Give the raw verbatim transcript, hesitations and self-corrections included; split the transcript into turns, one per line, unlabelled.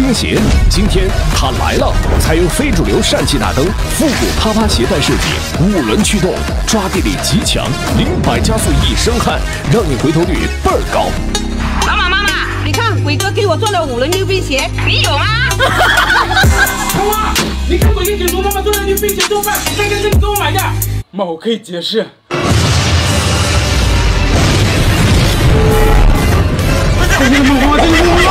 冰鞋。今天它来了，采用非主流氙气大灯，复古啪啪鞋带设计，五轮驱动，抓地力极强，零百加速一身汗，让你回头率倍儿高。
妈妈妈妈，你看伟哥给我做了五轮溜冰鞋，你有吗？
妈妈，你看伟哥给罗妈妈做了溜冰鞋做饭，刚刚是你给我买的。妈，我可以解释。 哎呀妈妈，这个